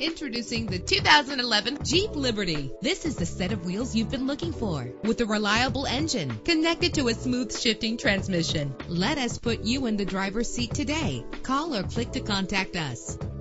Introducing the 2011 Jeep Liberty. This is the set of wheels you've been looking for, with a reliable engine connected to a smooth shifting transmission. Let us put you in the driver's seat today. Call or click to contact us.